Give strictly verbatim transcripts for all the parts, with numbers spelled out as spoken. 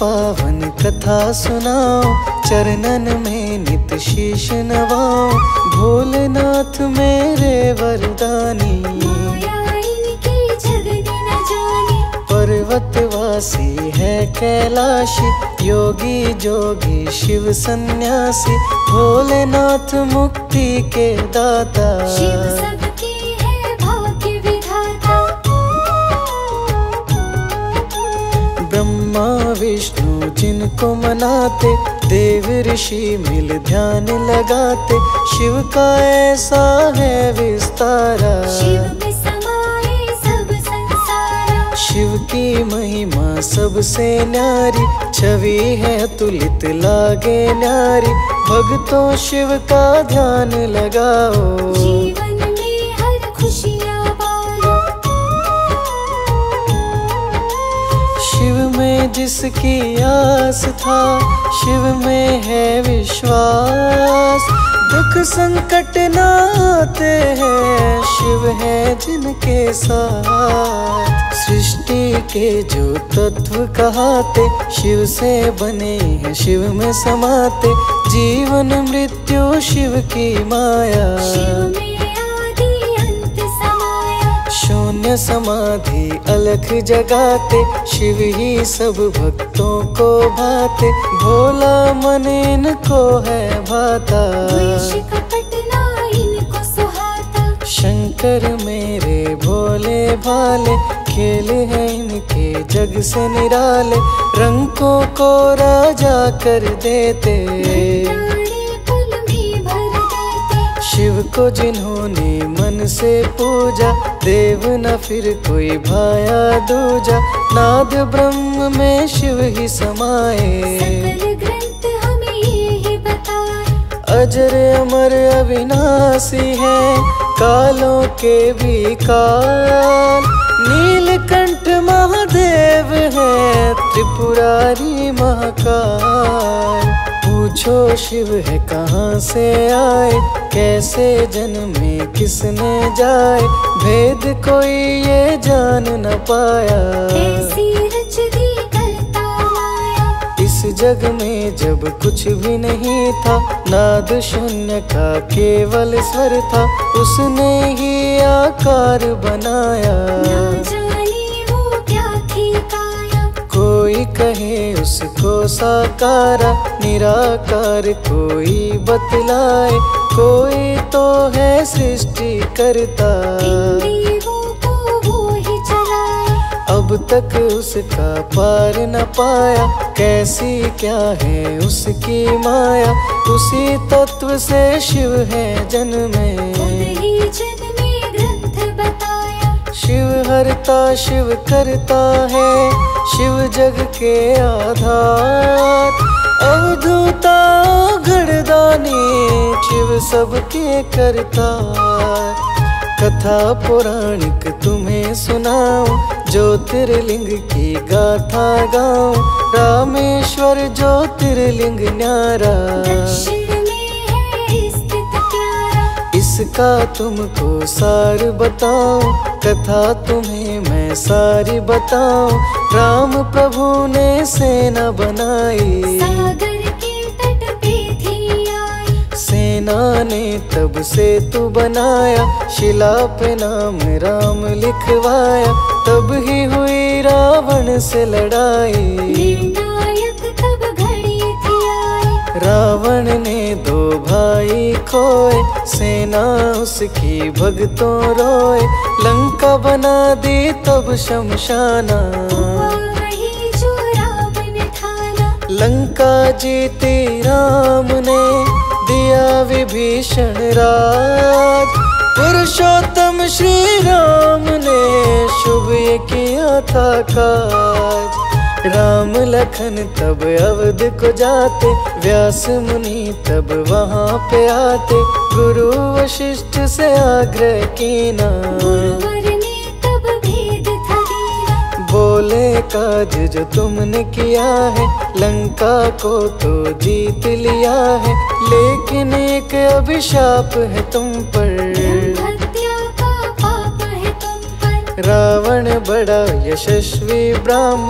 पावन कथा सुनाओ, चरणन में नित शीश नवाओ। भोलेनाथ मेरे वरदानी, पर्वतवासी है कैलाशी, योगी जोगी शिव सन्यासी। भोलेनाथ मुक्ति के दाता, शिव सबके है भाग्य विधाता। ब्रह्मा विष्णु जिनको मनाते, देव ऋषि मिल ध्यान लगाते। शिव का ऐसा है विस्तारा, शिव में समाए सब संसारा। शिव की महिमा सबसे न्यारी, छवि है तुलित लागे न्यारी। भक्तों शिव का ध्यान लगाओ, जीवन में हर खुशियाँ पालो। शिव में जिसकी आस था, शिव में है विश्वास। दुख संकट न आते हैं, शिव है जिनके साथ। सृष्टि के जो तत्व कहाते, शिव से बने हैं शिव में समाते। जीवन मृत्यु शिव की माया, शिव में आदि अंत समाया। शून्य समाधि अलख जगाते, शिव ही सब भक्तों को भाते। भोला मन इनको है भाता, द्वेष कपट ना इनको सुहाता। शंकर मेरे भोले भाले, खेल है इनके जग से निराले। रंगों को राजा कर देते, पल में भर देते। शिव को जिन्होंने मन से पूजा, देव न फिर कोई भाया दूजा। नाद ब्रह्म में शिव ही समाए, सकल ग्रंथ हमें यही बताए। अजर अमर अविनाशी है, कालों के भी काल। नीलकंठ महादेव है, त्रिपुरारी महाकाल। पूछो शिव है कहाँ से आए, कैसे जन्मे किसने जाए। भेद कोई ये जान न पाया, ऐसी रच दी करता माया। इस जग में जब कुछ भी नहीं था, नाद शून्य का केवल स्वर था। उसने ही आकार बनाया, ना जाने वो क्या थी काया। कोई कहे उसको साकारा, निराकार कोई बतलाए। कोई तो है सृष्टि करता, इन देवों को वो ही चलाए। अब तक उसका पार न पाया। कैसी क्या है उसकी माया, उसी तत्व से शिव है जन्मे। खुद ही जन्मे ग्रंथ बताया। शिव हरता शिव करता है, शिव जग के आधार। अवधूता गढ़दानी, शिव सबके करता। कथा पौराणिक तुम्हें सुनाऊं, ज्योतिर्लिंग की गाथा गाऊं। रामेश्वर ज्योतिर्लिंग न्यारा, दक्षिण में है स्थित प्यारा। इसका तुमको सार बताऊं, कथा तुम्हें मैं सारी बताऊं। राम प्रभु ने सेना बनाई, सागर के तट पे थी आई। सेना ने तब सेतु बनाया। शिला पे नाम राम लिखवाया, तब ही हुई रावण से लड़ाई। निर्णायक तब घड़ी थी आई। रावण ने दो भाई खोए, सेना उसकी भक्तों रोए। लंका बना दी तब शमशाना, हुआ वही जो रावण ठाना। लंका जीती राम ने, दिया विभीषण राज। पुरुषोत्तम श्री राम ने, शुभ ये किया था काज। राम लखन तब अवध को जाते, व्यास मुनि तब वहाँ पे आते। गुरु वशिष्ठ से आग्रह कीना, गुरुवर ने तब भेद था दीना। बोले काज जो तुमने किया है, लंका को तो जीत लिया है। लेकिन एक अभिशाप है तुम पर, हत्या का पाप है तुम पर। रावण बड़ा यशस्वी ब्राह्मण,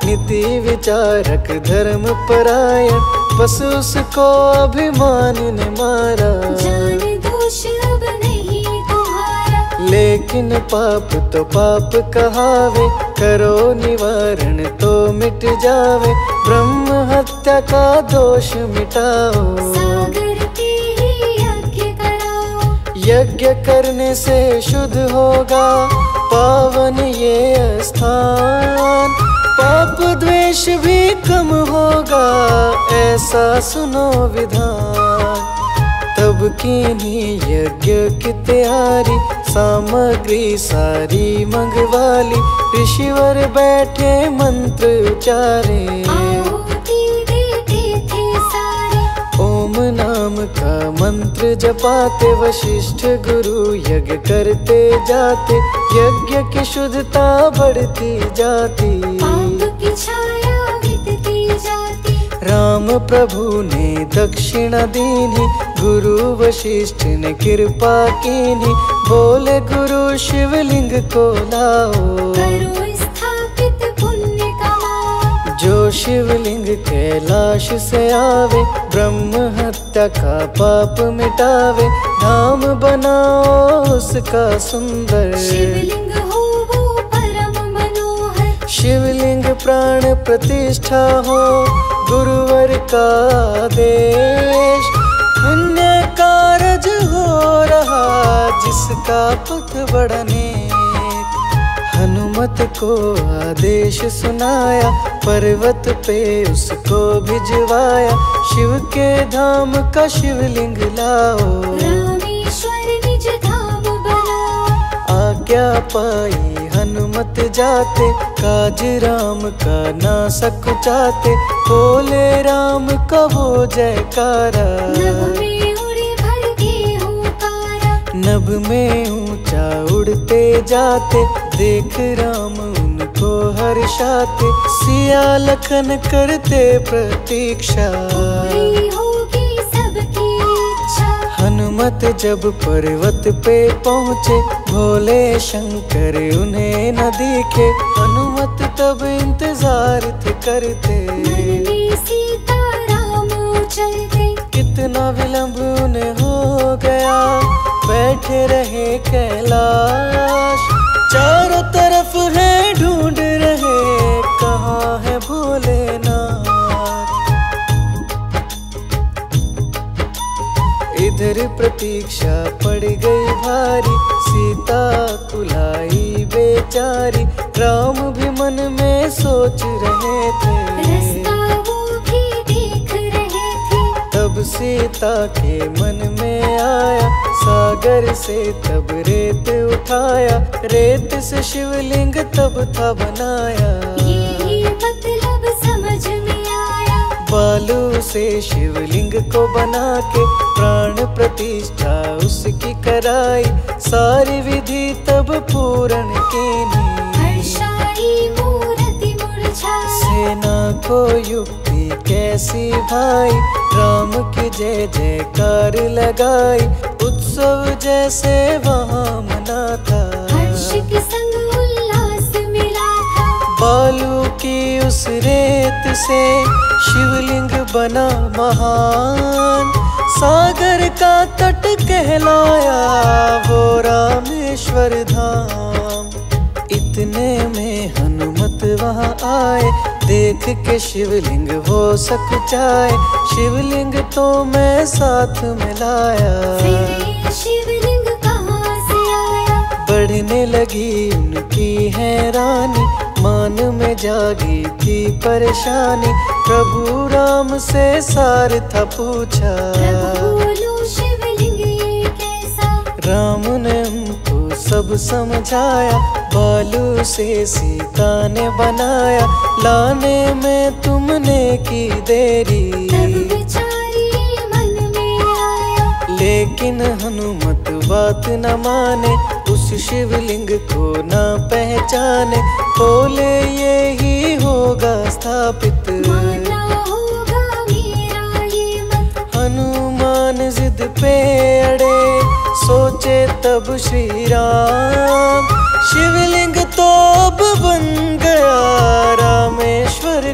नीति विचारक धर्म परायण, बस उसको अभिमान ने मारा। जान दोष अब नहीं तुम्हारा, लेकिन पाप तो पाप कहावे, करो निवारण तो मिट जावे। ब्रह्म हत्या का दोष मिटाओ, सागर के ही यज्ञ कराओ। यज्ञ करने से शुद्ध होगा पावन ये स्थान। पाप द्वेष भी कम होगा, ऐसा सुनो विधान। तब कीनी यज्ञ की तैयारी, सामग्री सारी मंगवाली। ऋषिवर बैठे मंत्र उचारे, आहुति देते थे सारे। ओम नाम का मंत्र जपाते, वशिष्ठ गुरु यज्ञ करते जाते। यज्ञ की शुद्धता बढ़ती जाती, पाप की छाया मिटती जाती। राम प्रभु ने दक्षिणा दीनी, गुरु वशिष्ठ ने कृपा कीनी। बोले गुरु शिवलिंग को लाओ, करो स्थापित पुण्य कमाओ। जो शिवलिंग कैलाश से आवे, ब्रह्म हत्या का पाप मिटावे। धाम बनाओ उसका सुंदर, शिवलिंग हो वो परम मनोहर। शिवलिंग प्राण प्रतिष्ठा हो, गुरुवर का आदेश। पुण्य कारज हो रहा, जिसका पथ बढ़ने। हनुमत को आदेश सुनाया, पर्वत पे उसको भिजवाया। शिव के धाम का शिवलिंग लाओ, रामेश्वर निज धाम बनाओ। आज्ञा पाई हनुमत जाते, काज राम का ना सकुचाते। बोले राम का हो जयकारा, नभ में उड़े भर के हुंकारा। नभ में ऊंचा उड़ते जाते। देख राम उनको हर्षाते, सिया लखन करते प्रतीक्षा। पूरी होगी सबकी इच्छा। हनुमत जब पर्वत पे पहुँचे, भोले शंकर उन्हें न दिखे। हनुमत तब इंतजार थे करते, मन में सीता राम चलते। कितना विलंब उन्हें हो गया, बैठे रहे कैलाश। चारों तरफ है ढूंढ रहे, कहाँ है भोलेनाथ। इधर प्रतीक्षा पड़ गई भारी, सीता कुलाई बेचारी। राम भी मन में सोच रहे थे, रास्ता वो भी देख रहे थे। तब सीता के मन में आया, सागर से तब रेत उठाया। रेत से शिवलिंग तब था बनाया, यही मतलब समझ में आया। बालू से शिवलिंग को बना के, प्राण प्रतिष्ठा उसकी कराई। सारी विधि तब पूर्ण कीनी, हर्षाई मूर्ति मुरझाई। सेना को युक्ति कैसी भाई, राम की जय जयकार लगाई। उत्सव जैसे वहाँ मना था, हर्ष के संग उल्लास मिला था। बालू की उस रेत से शिवलिंग बना महान। सागर का तट कहलाया वो रामेश्वर धाम। इतने में हनुमत वहाँ आए, देख के शिवलिंग वो सकुचाए। शिवलिंग तो मैं साथ में लाया, फिर ये शिवलिंग कहाँ से आया। बढ़ने लगी उनकी हैरानी, मान में जागी थी परेशानी। प्रभु राम से सार था पूछा, प्रभु बोलो शिवलिंग ये कैसा। राम ने उनको सब समझाया। बालू से सीता ने बनाया, लाने में तुमने की देरी। तब विचारी मन में आया, लेकिन हनुमत बात न माने, उस शिवलिंग को न पहचाने। बोले ये ही होगा स्थापित, माना होगा मेरा ये मत। हनुमान जिद पे अड़े, सोचे तब श्री राम। शिवलिंग तो अब बन गया रामेश्वर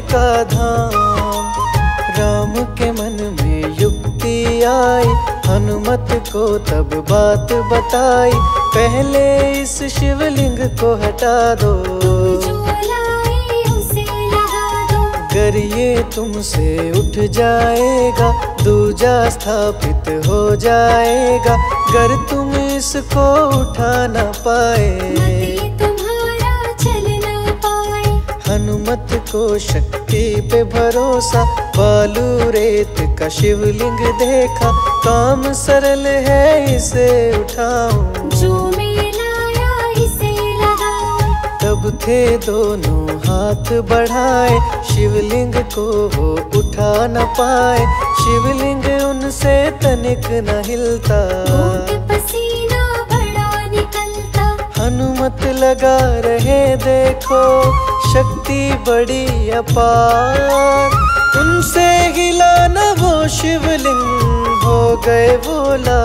का धाम। राम के मन में युक्ति आई, हनुमत को तब बात बताई, पहले इस शिवलिंग को हटा दो, जो लाए उसे लगा दो। अगर ये तुमसे उठ जाएगा, दूजा स्थापित हो जाएगा, अगर तुम इसको उठा न पाए, मति तुम्हारा चल न पाए। हनुमत को शक्ति पे भरोसा, बालू रेत का शिवलिंग देखा, काम सरल है इसे उठाऊं, जो मैं लाया इसे लगाऊं। तब थे दोनों हाथ बढ़ाए, शिवलिंग को वो उठा न पाए, शिवलिंग उनसे तनिक न हिलता, घूंट पसीना बड़ा निकलता। हनुमत लगा रहे देखो, शक्ति बड़ी अपार, उनसे हिला न वो शिवलिंग, हो गए वो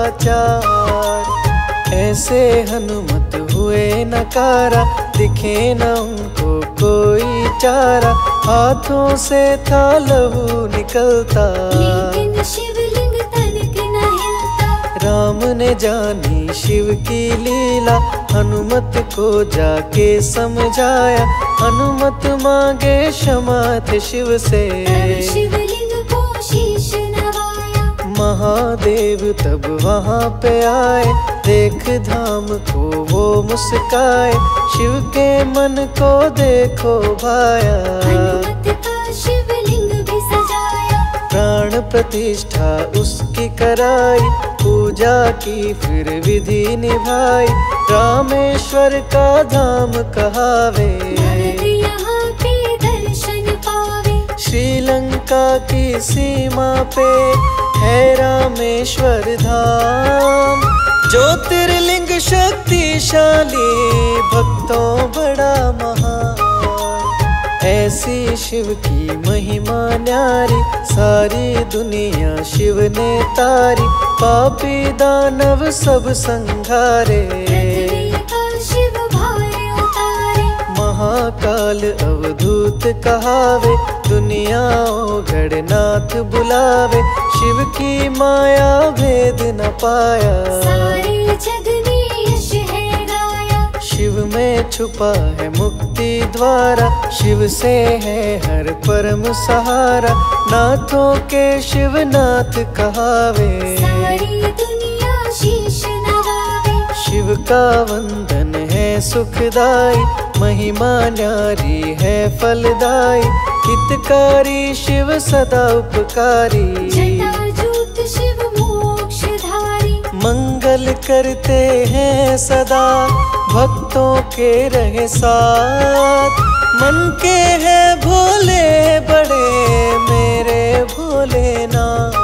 लाचार। ऐसे हनुमत हुए नकारा, दिखे न उनको कोई चारा, हाथों से था लहू निकलता, लेकिन शिवलिंग तनिक न हिलता। राम ने जानी शिव की लीला, हनुमत को जाके समझाया, हनुमत मांगे क्षमा थे शिव से, तब शिवलिंग को शीश नवाया। महादेव तब वहाँ पे आए, देख धाम को वो मुस्काए, शिव के मन को देखो भाया, हनुमत का शिवलिंग भी सजाया। प्राण प्रतिष्ठा उसकी कराई, पूजा की फिर विधि निभाई, रामेश्वर का धाम कहावे, भक्त यहाँ पे दर्शन पावे। श्रीलंका की सीमा पे है रामेश्वर धाम, ज्योतिर्लिंग शक्तिशाली, भक्तों बड़ा महान, ऐसी शिव की महिमा न्यारी, सारी दुनिया शिव ने तारी, पापी दानव सब संघारे, पृथ्वी का शिव भार उतारे। महाकाल अवधूत कहावे, दुनिया गणनाथ बुलावे, शिव की माया भेद न पाया, सारे जग में यश है गाया। शिव में छुपा है मुक्ति द्वारा, शिव से है हर परम सहारा, नाथों के शिव नाथ कहावे, सारी दुनिया शीश नवावे। शिव का वंदन है सुखदाई, महिमा न्यारी है फलदाई, हितकारी शिव सदा उपकारी, जटाजूट शिव मोक्षधारी। मंगल करते हैं सदा, भक्तों के रहे साथ, मन के हैं भोले बड़े मेरे भोलेनाथ।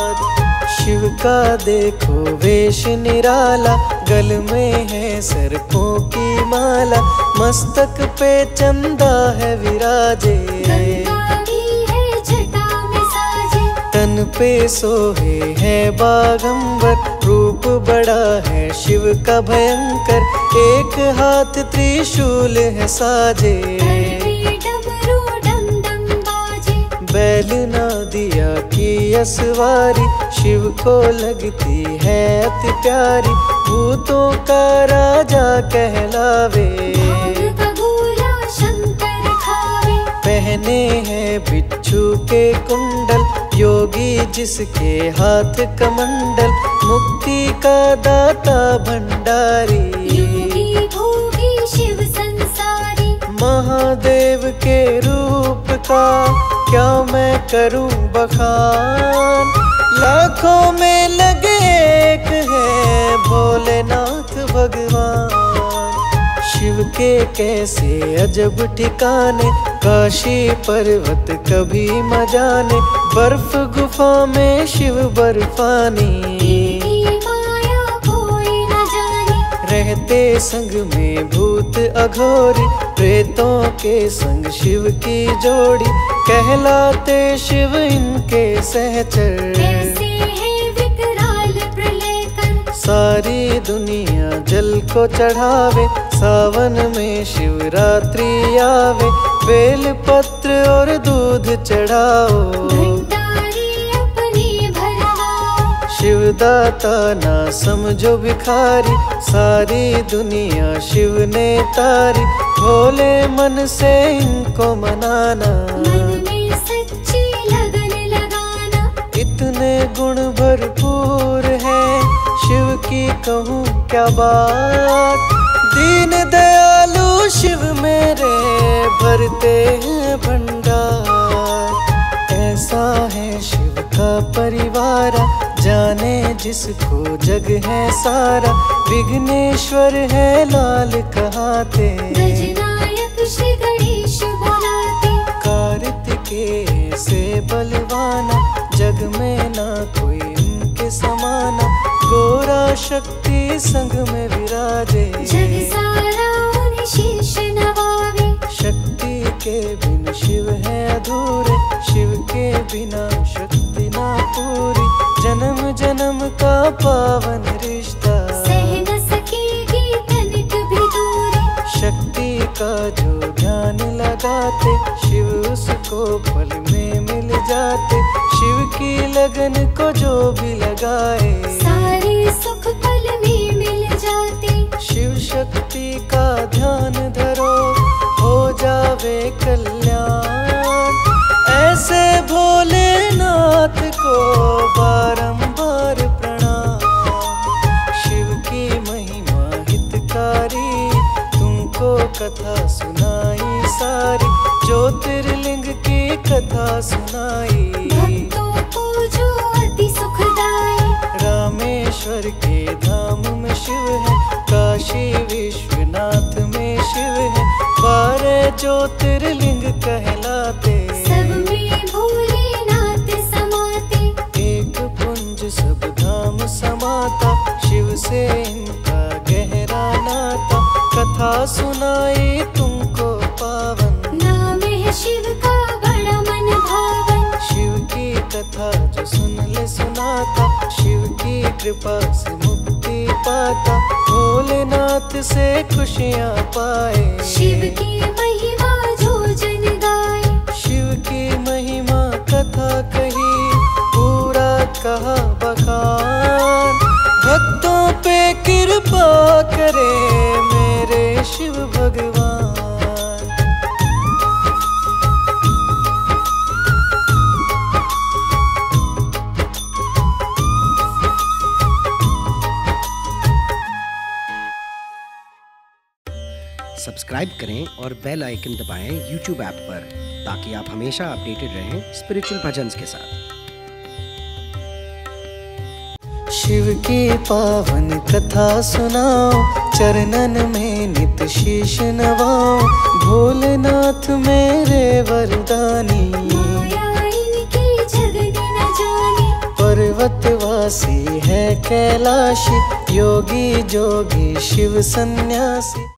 शिव का देखो वेश निराला, गल में है सर्पों की माला, मस्तक पे चंदा है विराजे, गंगा भी है जटा में साजे। तन पे सोहे है बागंबर, रूप बड़ा है शिव का भयंकर, एक हाथ त्रिशूल है साजे, धरती डमरू डम डम बाजे। बैल ना दिया की असवारी, शिव को लगती है अति प्यारी, भूतों का राजा कहलावे, भांग का गोला शंकर खावे। पहने हैं बिच्छू के कुंडल, योगी जिसके हाथ कमंडल, मुक्ति का दाता भंडारी, योगी भोगी शिव संसारी। महादेव के रूप का क्या मैं करूं बखान, लाखों में लगे एक है भोलेनाथ भगवान। शिव के कैसे अजब ठिकाने, काशी पर्वत कभी न जाने, बर्फ गुफा में शिव बर्फानी, इनकी माया कोई न जाने। रहते संग में भूत अघोरी, प्रेतों के संग शिव की जोड़ी, कहलाते शिव इनके सहचर, कैसे है विकराल प्रलयकर। सारी दुनिया जल को चढ़ावे, सावन में शिवरात्रि आवे, बेल पत्र और दूध चढ़ाओ, भंडारी अपने भरवाओ। शिवदाता ना समझो भिखारी, सारी दुनिया शिव ने तारी, भोले मन से इनको मनाना, मन में सच्ची लगन लगाना। इतने गुण भरपूर हैं शिव की कहूँ क्या बात, दीन दयालु शिव मेरे भरते हैं भंडार। ऐसा है शिव का परिवार, जाने जिसको जग है सारा, विघ्नेश्वर है लाल कहाते, गजनायक श्री गणेश बुलाते। कार्तिकेय से बलवाना, जग में ना कोई इनके समाना, गोरा शक्ति संग में विराजे, जग सारा उन्हें शीश नवावे। शक्ति के बिन शिव है अधूरे, शिव के बिना शक्ति ना पूरी, जन्म जन्म का पावन रिश्ता, सह न सकेगी तनिक भी दूरी। शक्ति का जो ध्यान लगाते, शिव उसको पल में मिल जाते, शिव की लगन को जो भी लगाए, सारे सुख पल में मिल जाते। शिव शक्ति का ध्यान धरो, हो जावे कल्याण, ऐसे भोलेनाथ को बारंबार प्रणाम। शिव की महिमा हितकारी, तुमको कथा सुनाई सारी, ज्योतिर्लिंग की कथा सुनाई, भक्तों को जो अति सुखदाई। रामेश्वर के धाम में शिव है, काशी विश्वनाथ में शिव है, बारह ज्योतिर्लिंग कहलाते, सब में भोलेनाथ समाते। एक पुंज सब धाम समाता, शिव से इनका गहरा नाता, कथा सुनाई तुमको पावन, नाम है शिव का बड़ा मन भावन। शिव की कथा जो सुन ले सुनाता, शिव की कृपा से मुक्ति पाता, भोलेनाथ से खुशियाँ पाए, शिव की महिमा जो जन गाए। शिव की महिमा कथा कही, पूरा कहा बखान, भक्तों पे कृपा करे मेरे शिव भगवान। सब्सक्राइब करें और बेल आइकन दबाएं यूट्यूब ऐप पर, ताकि आप हमेशा अपडेटेड रहें स्पिरिचुअल भजन्स के साथ। शिव की पावन कथा सुनाओ, चरणन में नित शीश नवाओ, भोलेनाथ मेरे वरदानी, माया इनकी जगत न जानी। पर्वतवासी है कैलाशी, योगी जोगी शिव सन्यासी।